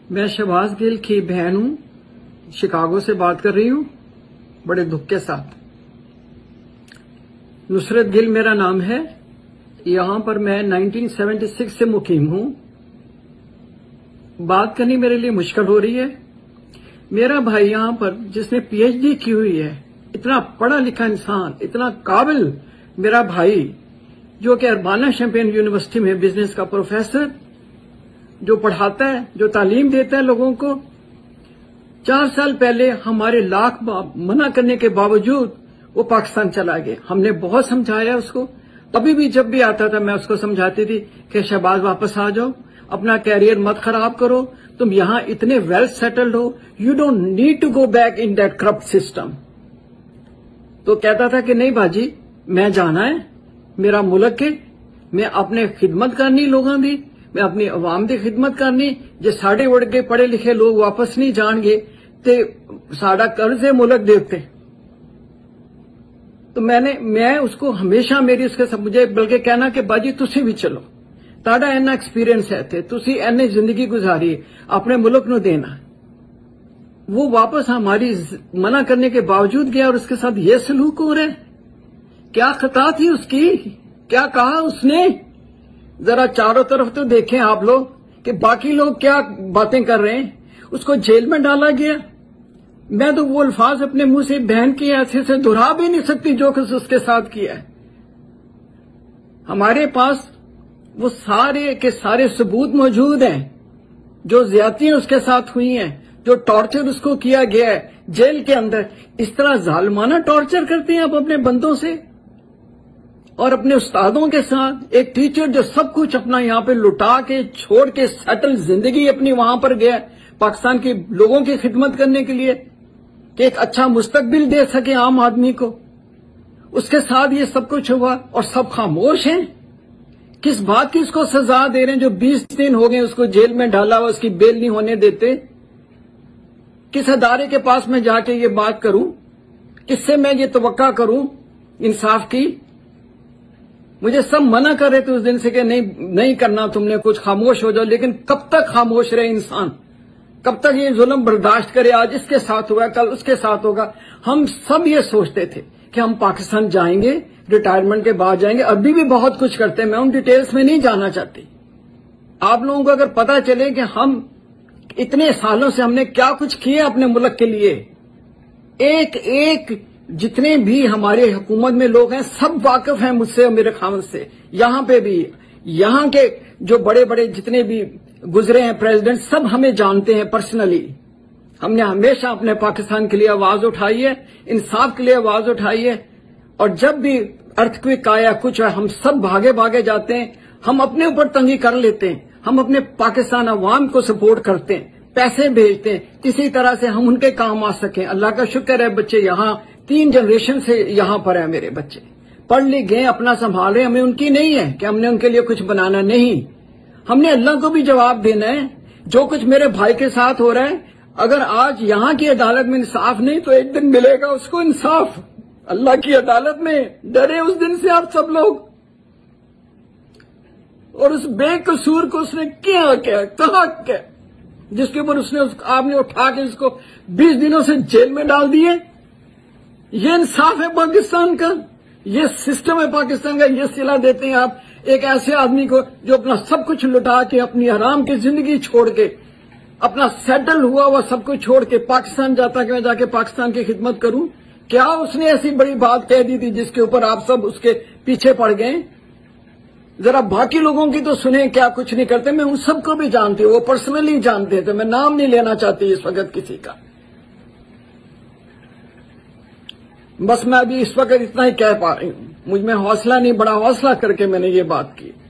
میں شہباز گل کی بہن ہوں، شکاگو سے بات کر رہی ہوں بڑے دکھ کے ساتھ۔ نصرت گل میرا نام ہے، یہاں پر میں 1976 سے مقیم ہوں۔ بات کرنی میرے لیے مشکل ہو رہی ہے۔ میرا بھائی یہاں پر جس نے پی ایچ ڈی کی ہوئی ہے، اتنا پڑھا لکھا انسان، اتنا قابل میرا بھائی، جو کہ اربانہ شیمپئن یونیورسٹی میں بزنس کا پروفیسر، جو پڑھاتا ہے، جو تعلیم دیتا ہے لوگوں کو، 4 سال پہلے ہمارے لاکھ منع کرنے کے باوجود وہ پاکستان چلا گیا۔ ہم نے بہت سمجھایا اس کو، کبھی بھی جب بھی آتا تھا میں اس کو سمجھاتی تھی کہ شہباز واپس آ جاؤ، اپنا کیریئر مت خراب کرو، تم یہاں اتنے ویل سیٹلڈ ہو، you don't need to go back in that corrupt system. تو کہتا تھا کہ نہیں باجی، میں جانا ہے، میرا ملک ہے، میں اپنے خدمت کرنی لوگوں دی، میں اپنی عوام دی خدمت کرنی، جے ساڑے اڑ کے پڑھے لکھے لوگ واپس نہیں جان گے تے ساڑا قرض ہے ملک دیتے۔ تو میں اس کو ہمیشہ میری اس کے ساتھ مجھے بلکہ کہنا کہ باجی تسی بھی چلو، تاڑا اینا ایکسپیرینس ہے تھے، تسی اینے زندگی گزاری اپنے ملک نو دینا۔ وہ واپس ہماری منع کرنے کے باوجود گیا اور اس کے ساتھ یہ سلوک ہو رہا ہے۔ کیا خطا تھی اس کی؟ کیا کہا اس نے؟ ذرا چاروں طرف تو دیکھیں آپ لوگ کہ باقی لوگ کیا باتیں کر رہے ہیں۔ اس کو جیل میں ڈالا گیا۔ میں تو وہ الفاظ اپنے منہ سے بہن کی ایسے سے دہرا بھی نہیں سکتی جو کچھ اس کے ساتھ کیا ہے۔ ہمارے پاس وہ سارے کے سارے ثبوت موجود ہیں، جو زیادتیاں اس کے ساتھ ہوئی ہیں، جو ٹارچر اس کو کیا گیا ہے جیل کے اندر۔ اس طرح ظالمانہ ٹارچر کرتے ہیں آپ اپنے بندوں سے اور اپنے استادوں کے ساتھ۔ ایک ٹیچر جو سب کچھ اپنا یہاں پہ لٹا کے چھوڑ کے سیٹل زندگی اپنی وہاں پر گیا پاکستان کے لوگوں کی خدمت کرنے کے لیے کہ ایک اچھا مستقبل دے سکے عام آدمی کو، اس کے ساتھ یہ سب کچھ ہوا اور سب خاموش ہیں۔ کس بات کی اس کو سزا دے رہے ہیں جو 20 دن ہو گئے اس کو جیل میں ڈالا ہوا، اس کی بیل نہیں ہونے دیتے؟ کس ادارے کے پاس میں جا کے یہ بات کروں؟ کس سے میں یہ توقع کروں انصاف کی؟ مجھے سب منع کر رہے تھے اس دن سے کہ نہیں کرنا تم نے کچھ، خاموش ہو جاؤ، لیکن کب تک خاموش رہے انسان؟ کب تک یہ ظلم برداشت کرے؟ آج اس کے ساتھ ہوا، کل اس کے ساتھ ہوگا۔ ہم سب یہ سوچتے تھے کہ ہم پاکستان جائیں گے، ریٹائرمنٹ کے بعد جائیں گے، ابھی بھی بہت کچھ کرتے ہیں، میں ان ڈیٹیلز میں نہیں جانا چاہتی۔ آپ لوگوں کو اگر پتا چلے کہ ہم اتنے سالوں سے ہم نے کیا کچھ کیا اپنے ملک کے لیے، ایک جتنے بھی ہمارے حکومت میں لوگ ہیں سب واقف ہیں مجھ سے اور میرے خاوند سے، یہاں پہ بھی، یہاں کے جو بڑے بڑے جتنے بھی گزرے ہیں پریزیڈنٹ، سب ہمیں جانتے ہیں پرسنلی۔ ہم نے ہمیشہ اپنے پاکستان کے لیے آواز اٹھائی ہے، انصاف کے لیے آواز اٹھائی ہے، اور جب بھی ارتھکویک آیا کچھ ہے ہم سب بھاگے جاتے ہیں، ہم اپنے اوپر تنگی کر لیتے ہیں، ہم اپنے پاکستان عوام کو سپورٹ کرتے ہیں، پیسے بھیجتے ہیں، کسی طرح سے ہم ان کے کام آ سکیں۔ اللہ کا شکر ہے بچے یہاں 3 جنریشن سے یہاں پر ہیں، میرے بچے پڑھ لکھ گئے، اپنا سنبھال رہے ہیں۔ ہمیں ان کی نہیں ہے کہ ہم نے ان کے لیے کچھ بنانا، نہیں، ہم نے اللہ کو بھی جواب دینا ہے۔ جو کچھ میرے بھائی کے ساتھ ہو رہا ہے، اگر آج یہاں کی عدالت میں انصاف نہیں تو ایک دن ملے گا اس کو انصاف اللہ کی عدالت میں۔ ڈرے اس دن سے آپ سب لوگ، اور اس بے قصور کو اس نے کیا کہاں کیا جس کے اوپر اس نے آپ نے اٹھا کے اس کو 20 دنوں سے جیل میں ڈال دیے۔ یہ انصاف ہے پاکستان کا؟ یہ سسٹم ہے پاکستان کا؟ یہ صلہ دیتے ہیں آپ ایک ایسے آدمی کو جو اپنا سب کچھ لٹا کے، اپنی حرام کی زندگی چھوڑ کے، اپنا سیٹل ہوا سب کچھ چھوڑ کے پاکستان جاتا کہ میں جا کے پاکستان کی خدمت کروں؟ کیا اس نے ایسی بڑی بات کہہ دی تھی جس کے اوپر آپ سب اس کے پیچھے پڑ گئے؟ ذرا باقی لوگوں کی تو سنیں کیا کچھ نہیں کرتے۔ میں ان سب کو بھی جانتی ہوں، وہ پرسنلی جانتے تھے، میں نام نہیں لینا چاہتی اس وقت کسی کا۔ بس میں ابھی اس وقت اتنا ہی کہہ پا رہی ہوں، مجھ میں حوصلہ نہیں، بڑا حوصلہ کر کے میں نے یہ بات کی۔